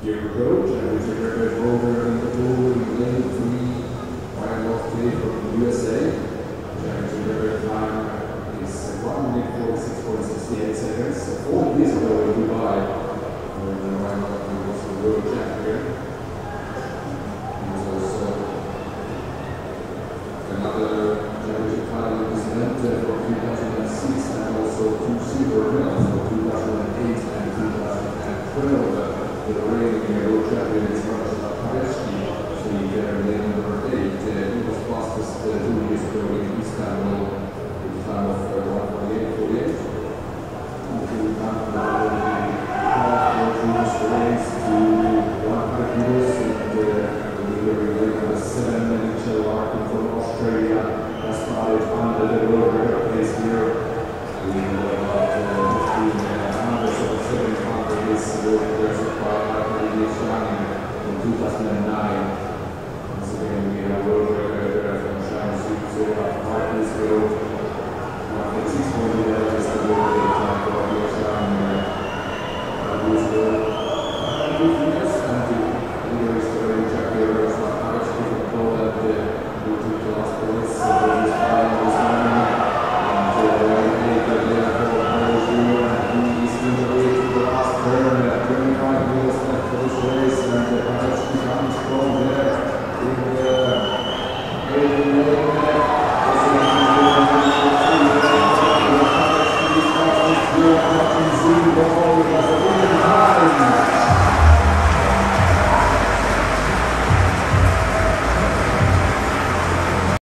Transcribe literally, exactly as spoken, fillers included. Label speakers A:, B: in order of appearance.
A: Here we go, championship record over in the pool in lane three, Ryan Lofty from U S A. Championship record time is one minute forty-six point six eight seconds. So four years ago in Dubai, when Ryan Lofty was the world champion. He was also another championship title in this event from two thousand six and also two silver medals for two thousand eight and two thousand twelve. The reigning world champion is Marcel Paveski, so he got lane number eight. Uh, he was fastest uh, two years ago in Istanbul with a time of uh, one forty-eight forty-eight. Until now, the half was raised to one hundred kilos, and uh, the leader in lane number seven, Mitchell Larkin from Australia, has started under the world record place here. And about uh, fifteen hundreds of seven hundred is world record in two thousand nine. Once again, we have a world record from China, so about five years ago. one forty-six point eight is the world record time for China. Five years ago. And two years, and the leader is the reigning champion, Marcel Paveski from Poland, who took the last place.